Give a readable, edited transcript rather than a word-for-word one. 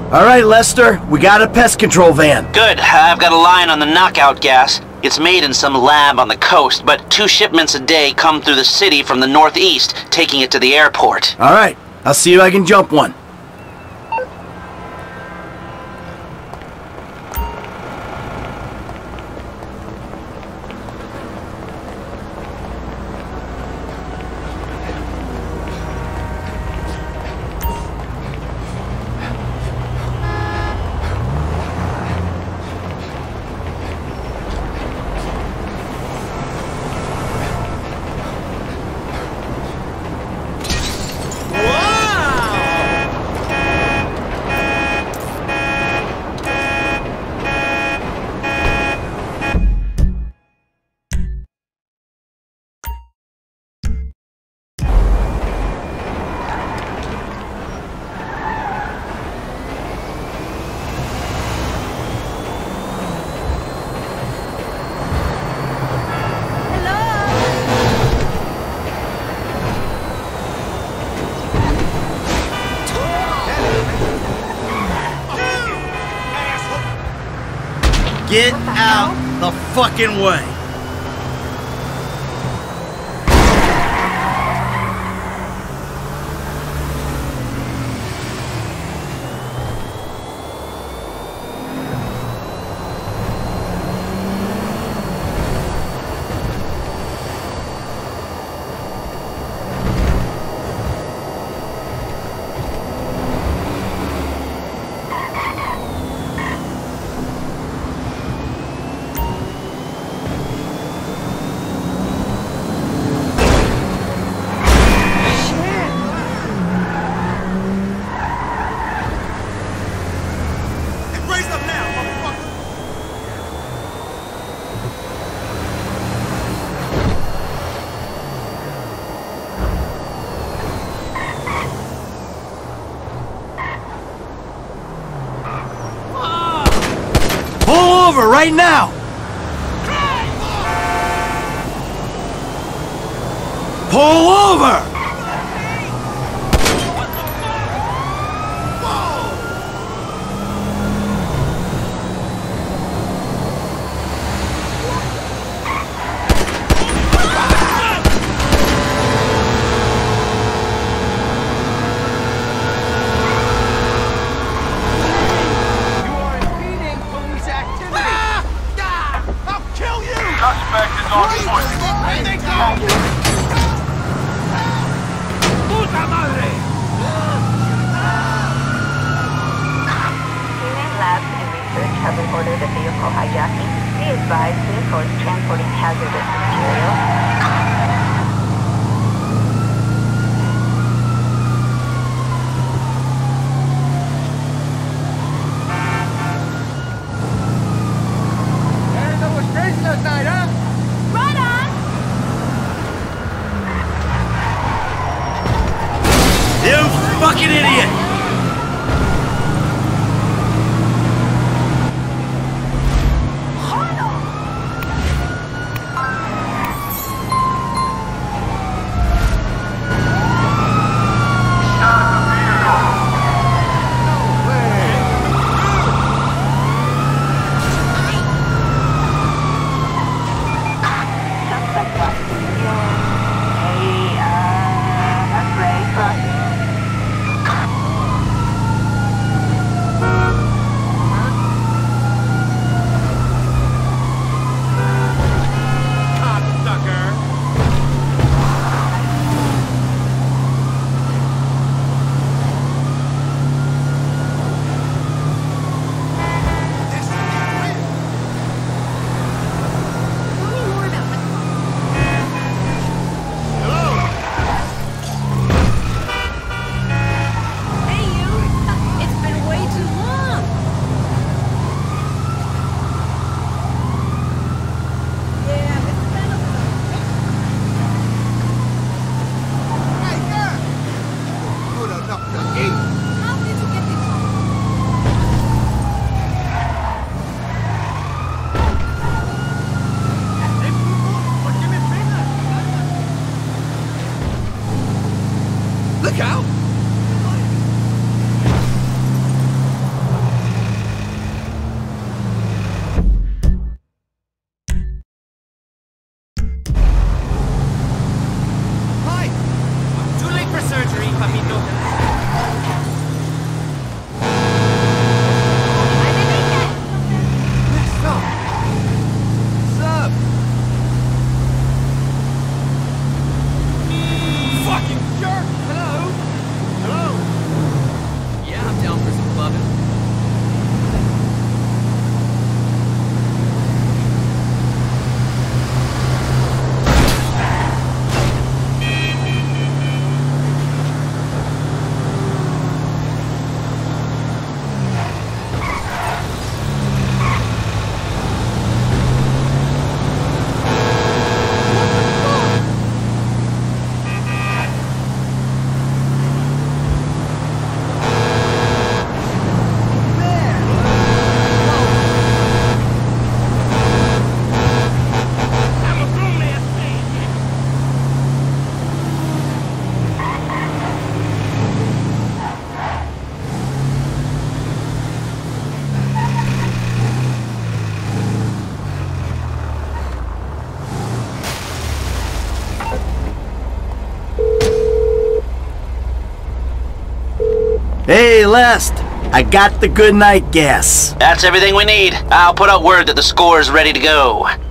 All right, Lester, we got a pest control van. Good. I've got a line on the knockout gas. It's made in some lab on the coast, but 2 shipments a day come through the city from the northeast, taking it to the airport. All right, I'll see if I can jump one. Get out the fucking way! Pull over right now! Pull over! Suspect is on foot. Puta madre! Human labs and research have reported a vehicle hijacking. Be advised, vehicle is transporting hazardous material. You fucking idiot! Hey, Lest. I got the good night gas. That's everything we need. I'll put out word that the score is ready to go.